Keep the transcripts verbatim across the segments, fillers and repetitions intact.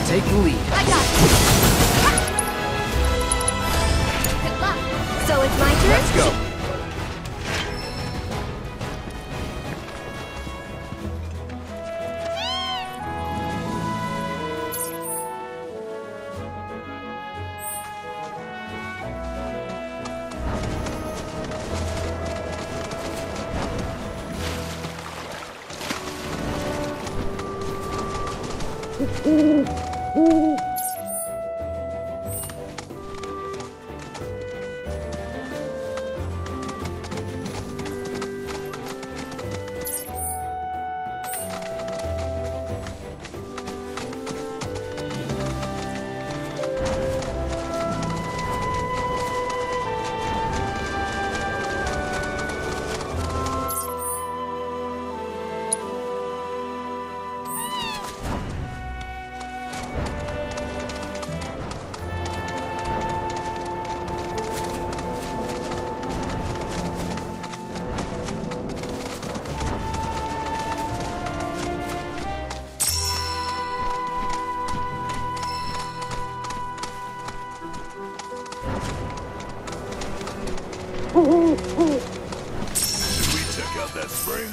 take the lead. I got it. Good luck. So it's my turn? Let's go. Should we check out that spring?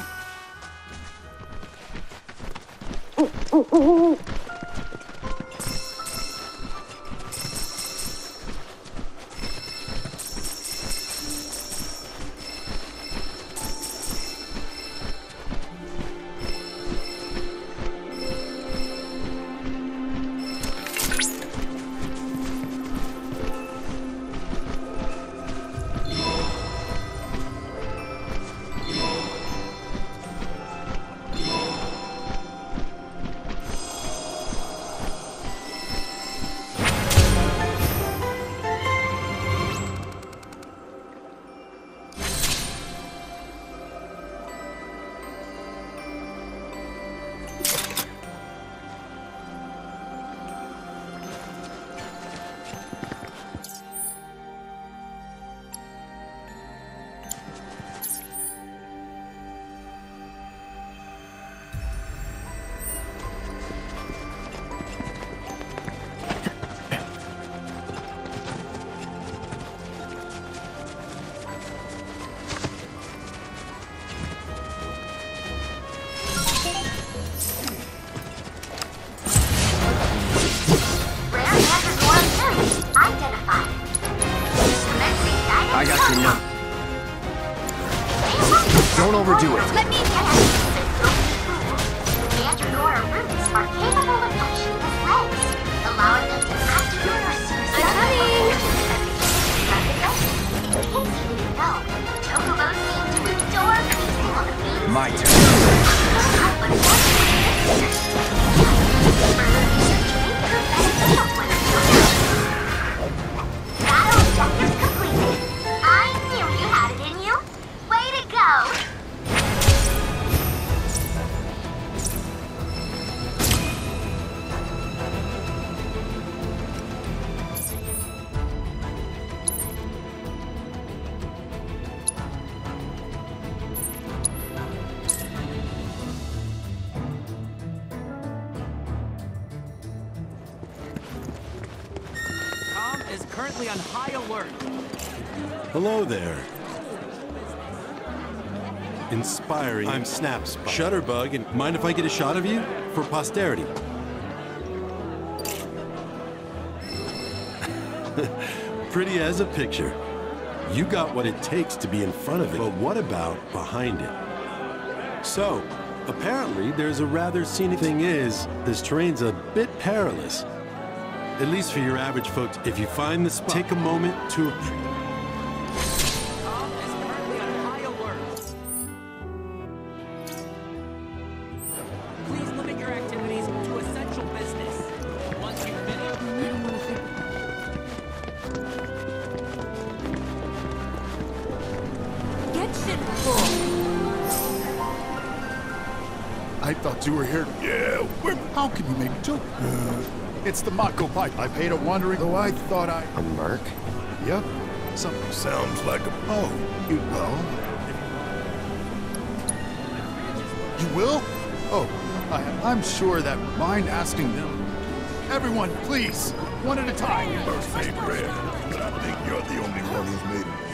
I got you now. Don't overdo it. Let me Mandragora roots are capable of functioning as legs, allowing them to act as I'm coming! In case you didn't know, Chocobos seem to adore people on the beach. My turn. Battle objectives completed. I knew you had it in you. Way to go! Currently on high alert. Hello there. Inspiring. I'm Snapspot. Shutterbug, and mind if I get a shot of you? For posterity. Pretty as a picture. You got what it takes to be in front of it, but what about behind it? So, apparently there's a rather scenic thing is, this terrain's a bit perilous. At least for your average folks, if you find the spot, take a moment to appreciate. Tom is currently on high alert. Please limit your activities to essential business. Once you've finished... Get shit full. I thought you were here. Yeah, we're... How can you make a joke? Uh, it's the Mako pipe. I paid a wandering, though I thought I... A merc? Yep. Something. Sounds like a... Oh, you will? You will? Oh, I, I'm sure that mind asking them. Everyone, please. One at a time. Birthday bread, but I think you're the only one who's made it.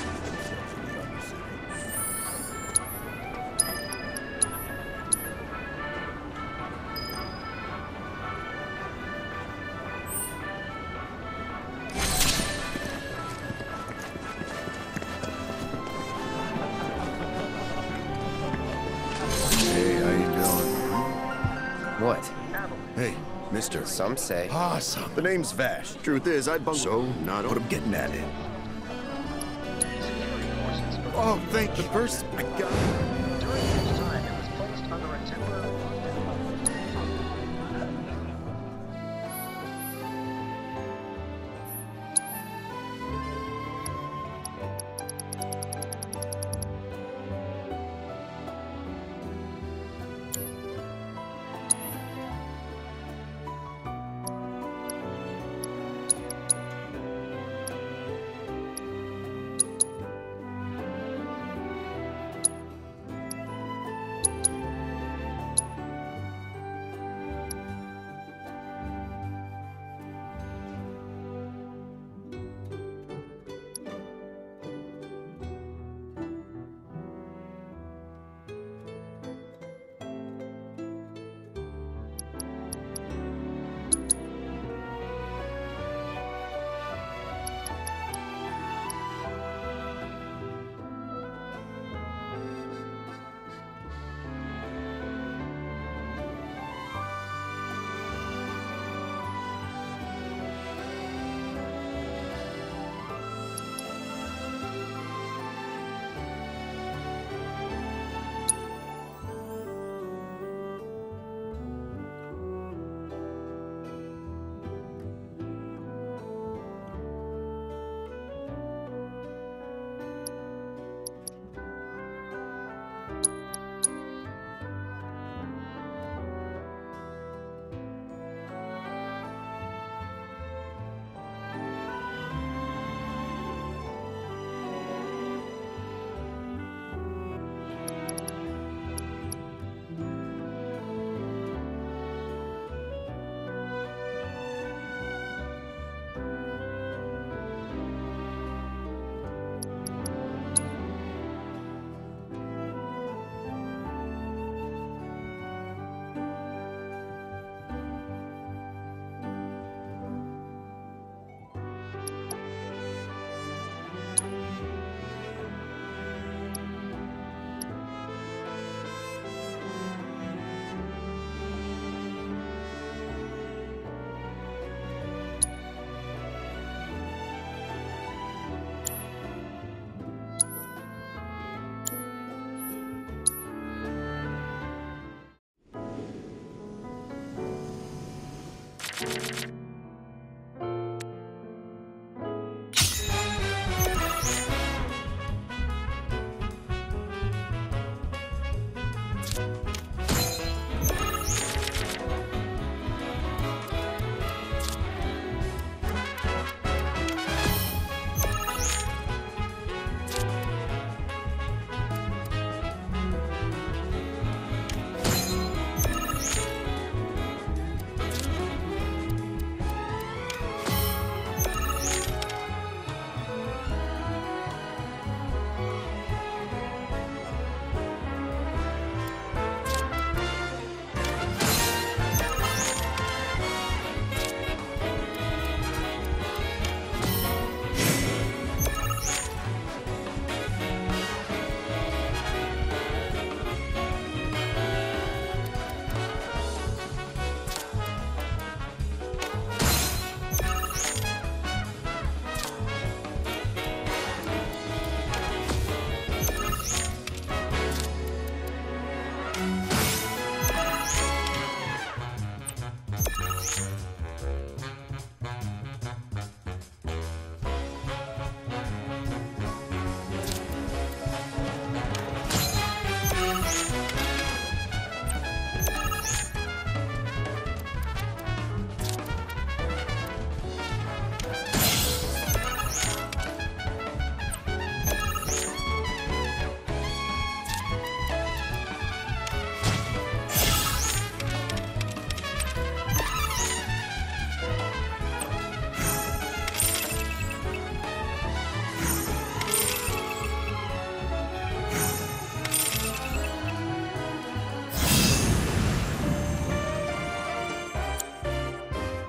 Hey, how you doing? What? Hey, mister. Some say. Awesome. The name's Vash. Truth is, I bumped. So, not what I'm getting at it. Oh, thank you. The first, I got.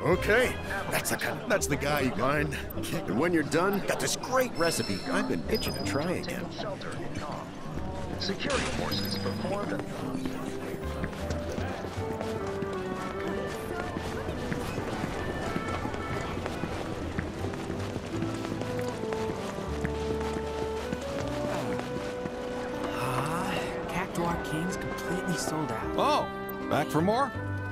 Okay, that's the kind. That's the guy you mind. And when you're done, got this great recipe I've been itching to try again. Security forces performed. Ah, Cactuar Arcane's completely sold out. Oh, back for more?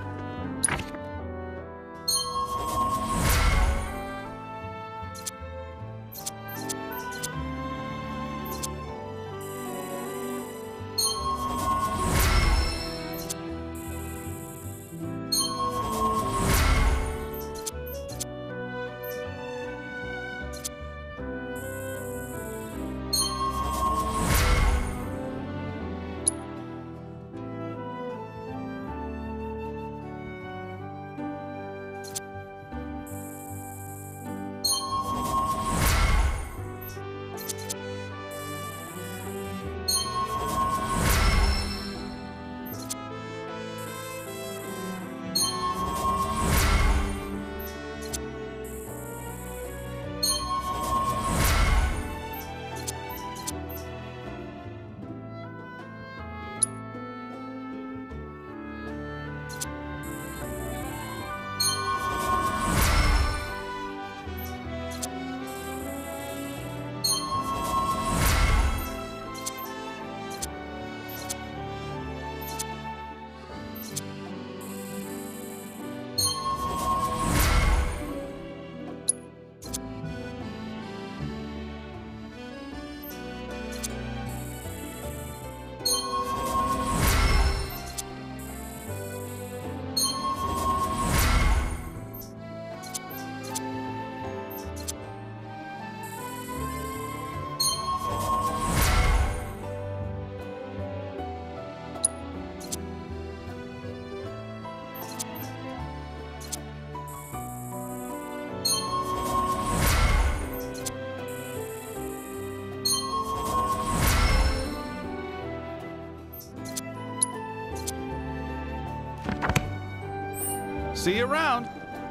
See you around.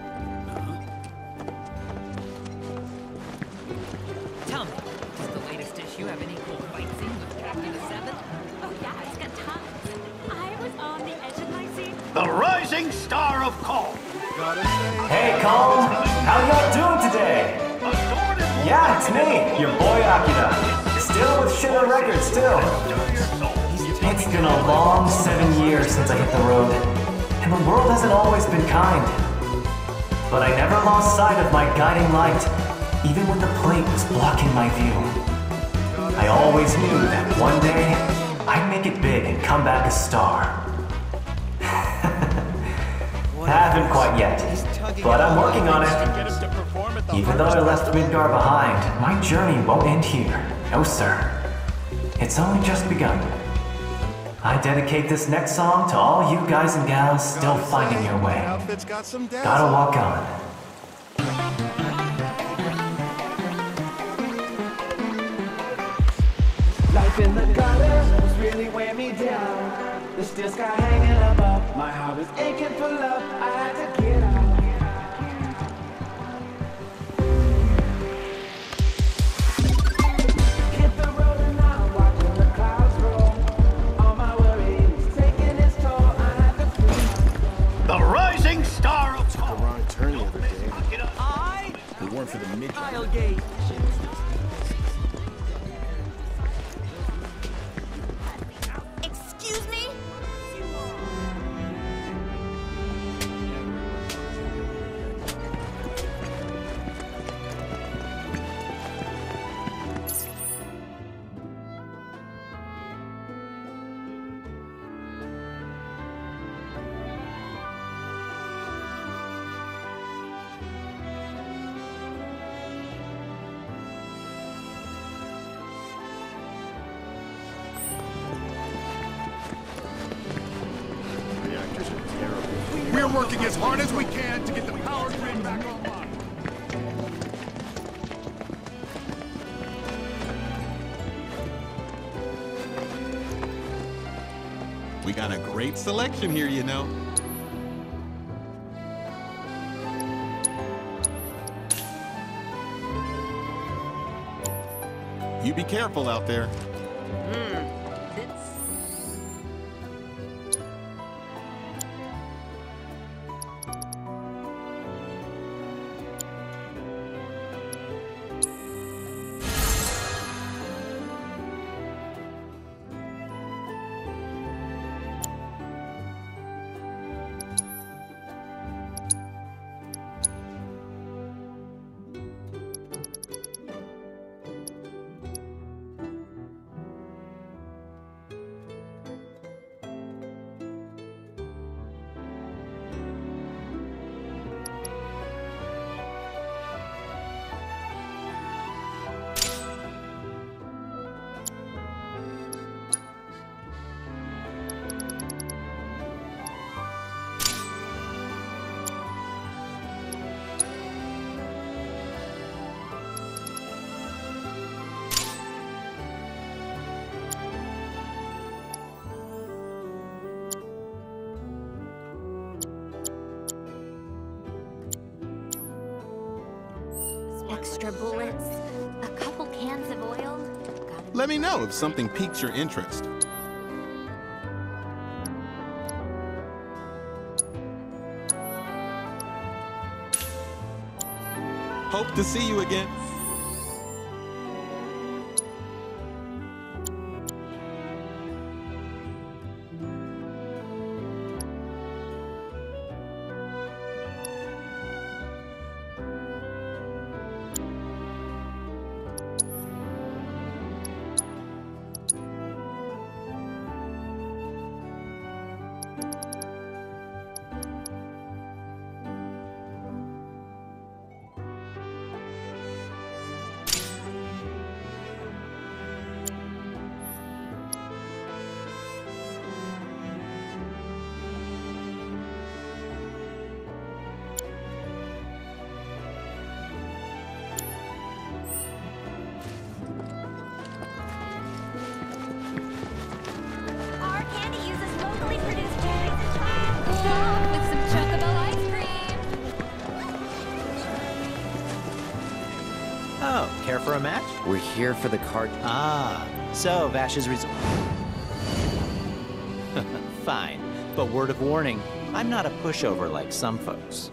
Tell me, does the latest issue have any cool fight scenes with Captain the Seven? Oh yeah, it's got tons. I was on the edge of my seat. The rising star of Calm. Hey, Calm! How y'all doing today? Yeah, it's me, your boy Akira. Still with Shiver Records, still. It's been a long seven years since I hit the road, and the world hasn't always been kind. But I never lost sight of my guiding light, even when the plate was blocking my view. I always knew that one day, I'd make it big and come back a star. Haven't quite yet, but I'm working on it. Even though I left Midgar behind, my journey won't end here. No, sir. It's only just begun. I dedicate this next song to all you guys and gals still finding your way. Gotta walk on. Life in the gutter was really weighing me down. The steel sky hanging above, my heart was aching for love. I had to get out. Hit the road and I'm watching the clouds roll. All my worries taking its toll. I had to flee. The rising star of Took a wrong turn the other day. I... If it weren't for the mid. I'll gauge. Excuse me? We're working as hard as we can to get the power grid back online. We got a great selection here, you know. You be careful out there. Extra bullets, a couple cans of oil. Let me know if something piques your interest. Hope to see you again. Our candy uses locally produced cherries and chocolate. With some chocobo ice cream. Oh, care for a match? We're here for the card. Ah, so Vash's resort. Fine, but word of warning, I'm not a pushover like some folks.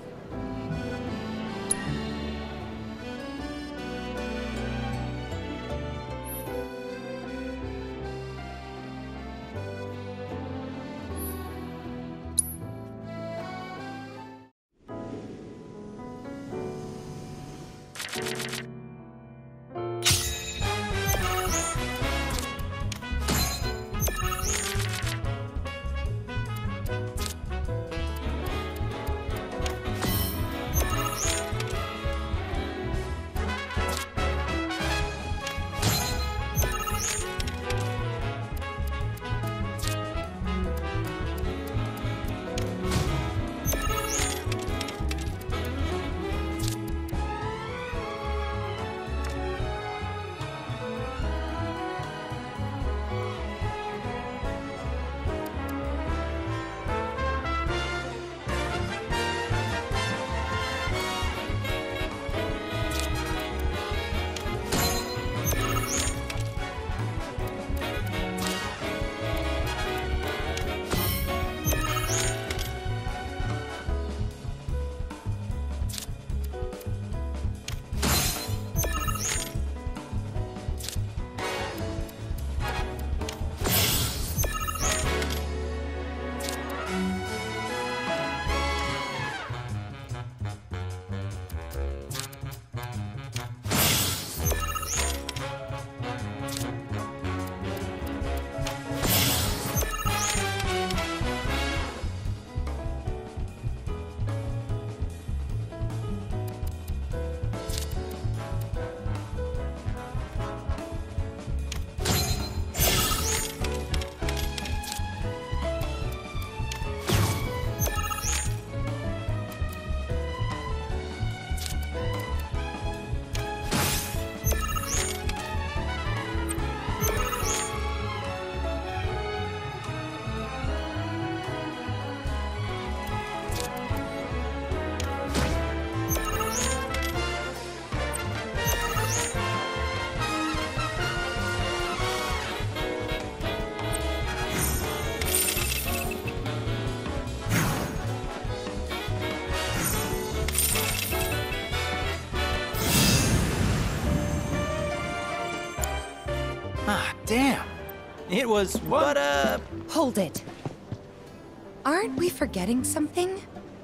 It was, but, uh... Hold it. Aren't we forgetting something?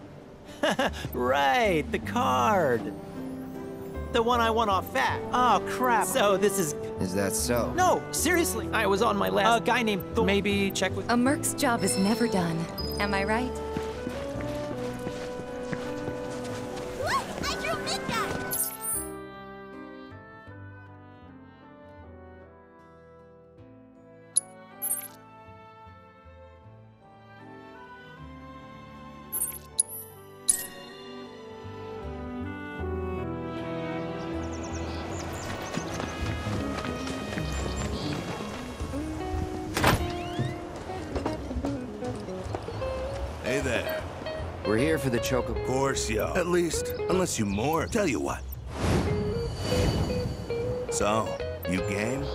Right, the card. The one I won off Fat. Oh, crap. So this is... Is that so? No, seriously. I was on my last... A guy named... Th maybe check with... A merc's job is never done. Am I right? Look! I drew Midnight! Hey there. We're here for the choke. Of course, yo. At least, unless you more. Tell you what. So, you game?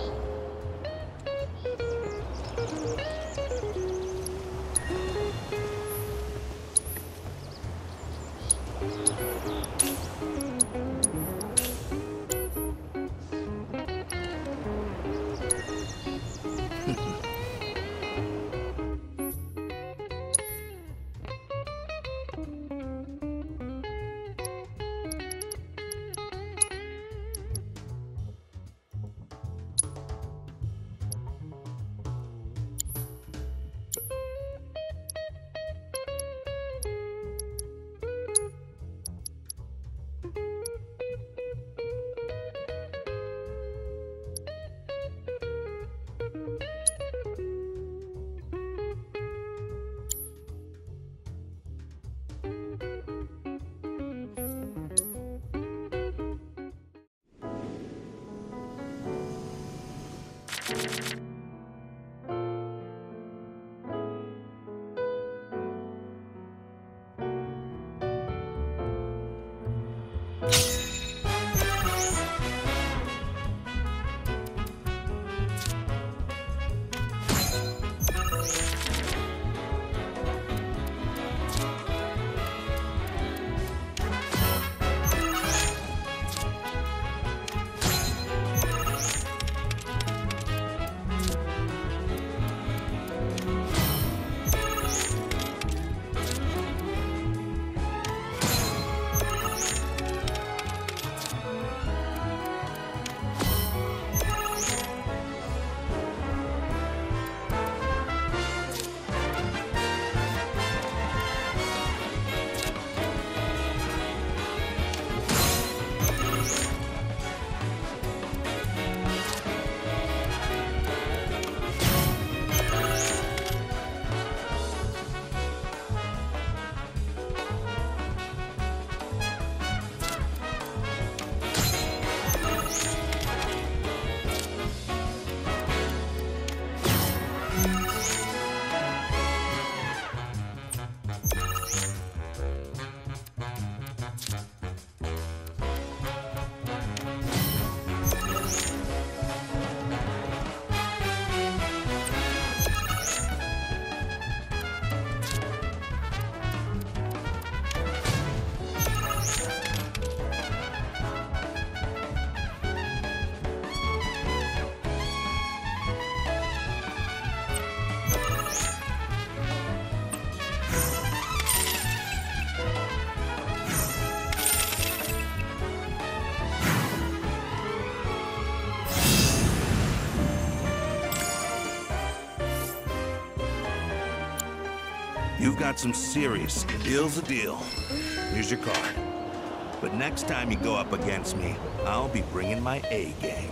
You've got some serious skin. Deal's a deal. Here's your card. But next time you go up against me, I'll be bringing my A game.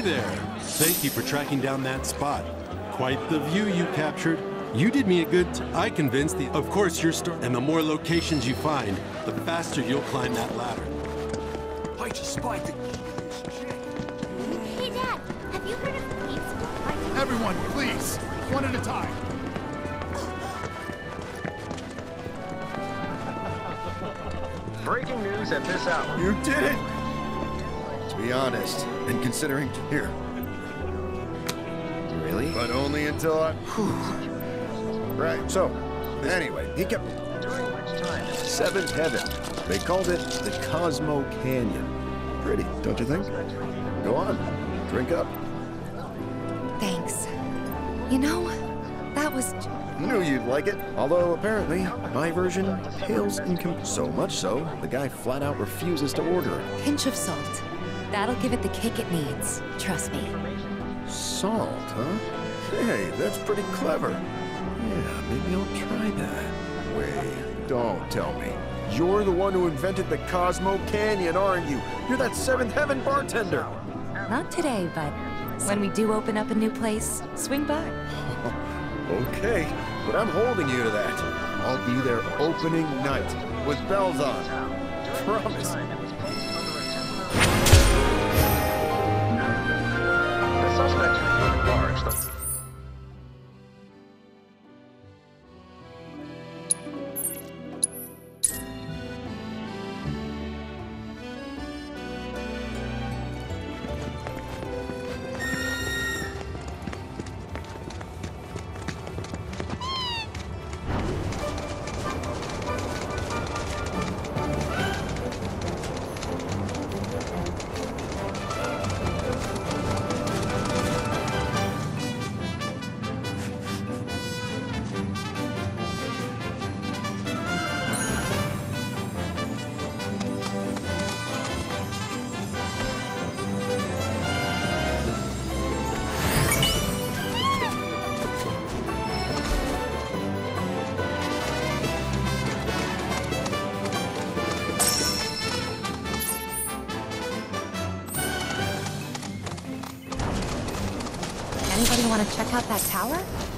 Hey there! Thank you for tracking down that spot. Quite the view you captured. You did me a good t- I convinced the... Of course, you're star- And the more locations you find, the faster you'll climb that ladder. I just spied the... Hey, Dad, have you heard of Facebook? Everyone, please. One at a time. Breaking news at this hour. You did it! To be honest, and considering... Here. Really? But only until I... Right, so, anyway, he kept... Seventh Heaven. They called it the Cosmo Canyon. Pretty, don't you think? Go on, drink up. Thanks. You know, that was... Knew you'd like it. Although, apparently, my version pales in comp... So much so, the guy flat out refuses to order it. Pinch of salt. That'll give it the kick it needs. Trust me. Salt, huh? Hey, that's pretty clever. Yeah, maybe I'll try that. Wait, don't tell me. You're the one who invented the Cosmo Canyon, aren't you? You're that Seventh Heaven bartender. Not today, but when we do open up a new place, swing by. Okay, but I'm holding you to that. I'll be there opening night with bells on. Promise. The suspects remain large. Anybody want to check out that tower?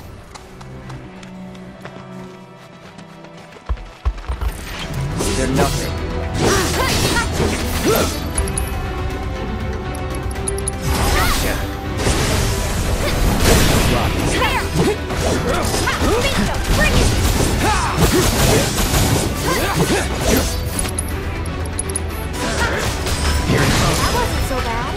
They're nothing. That wasn't so bad.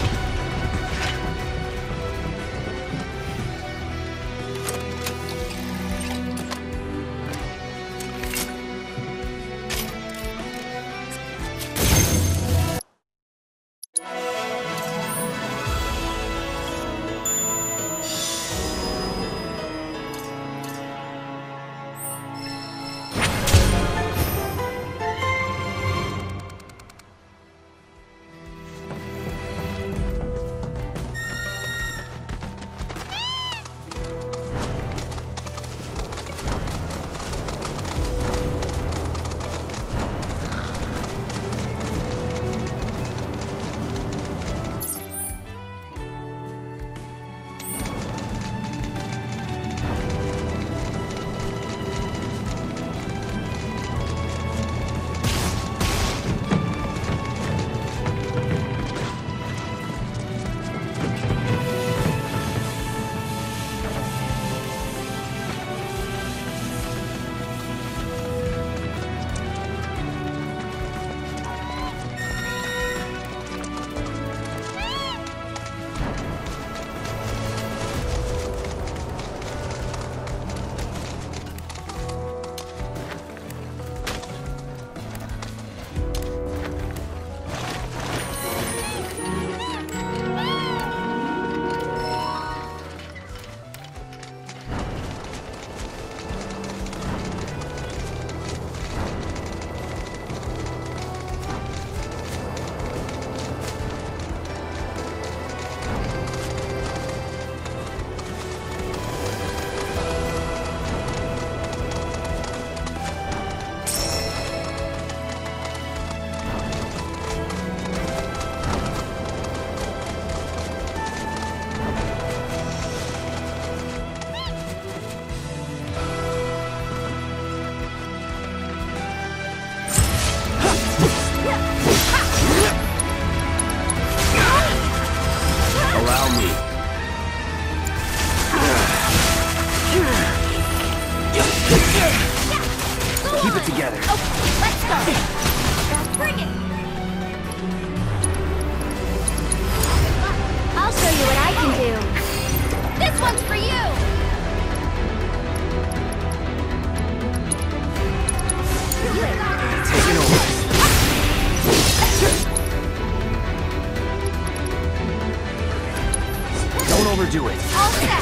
overdo it. All set.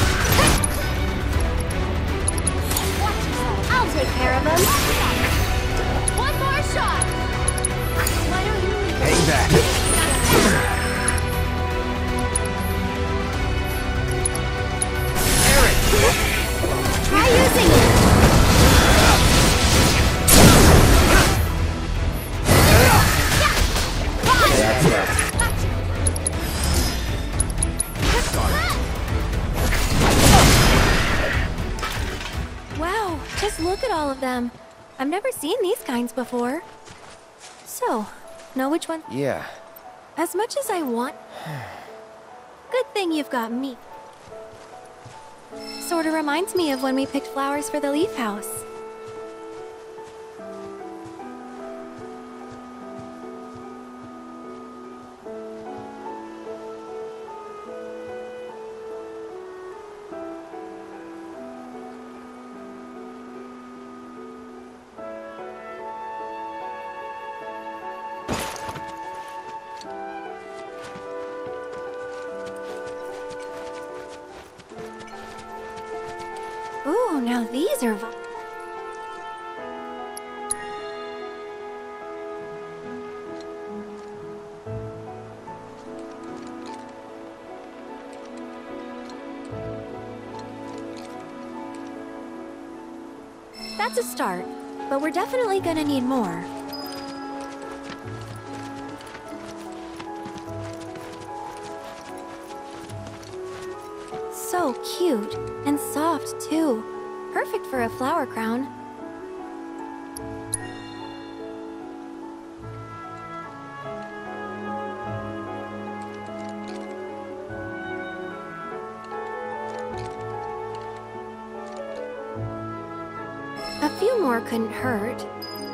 I'll take care of him. One more shot. Why don't you leave? Hang back. Try using it. Wow, just look at all of them. I've never seen these kinds before. So, know which one? Yeah. As much as I want. Good thing you've got me. Sorta reminds me of when we picked flowers for the leaf house. Ooh, now these are... vo- That's a start, but we're definitely gonna need more. So cute and soft too. Perfect for a flower crown. A few more couldn't hurt.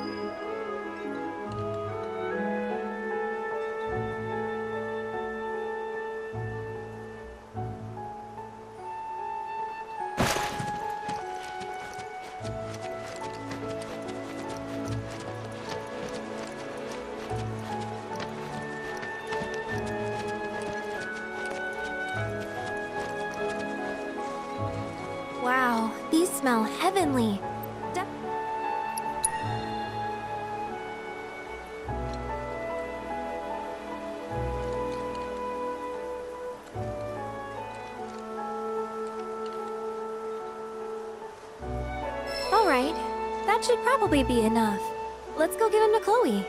Wow, these smell heavenly. De- All right, that should probably be enough. Let's go give him to Chloe.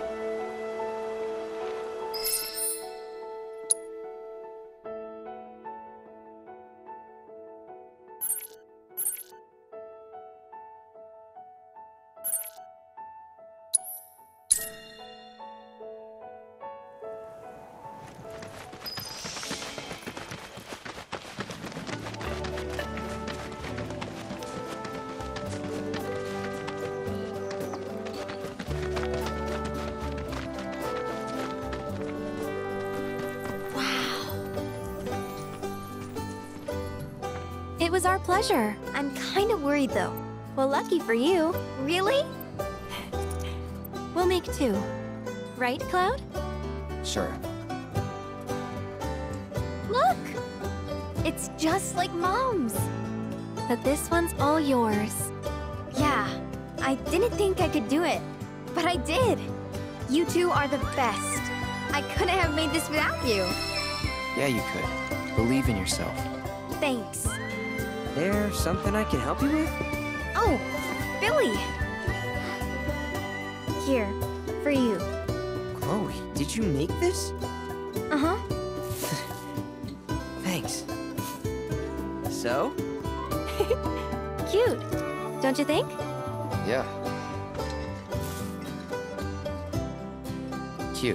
It was our pleasure. I'm kind of worried though. Well, lucky for you. Really? We'll make two. Right, Cloud? Sure. Look! It's just like Mom's. But this one's all yours. Yeah, I didn't think I could do it, but I did. You two are the best. I couldn't have made this without you. Yeah, you could. Believe in yourself. Thanks. There something I can help you with? Oh, Billy! Here, for you. Chloe, did you make this? Uh-huh. Thanks. So? Cute, don't you think? Yeah. Cute.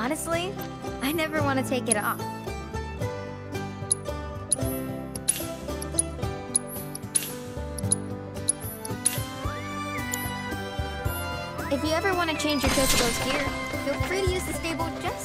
honestly, I never want to take it off. If you ever want to change your Chocobo's gear, feel free to use the stable just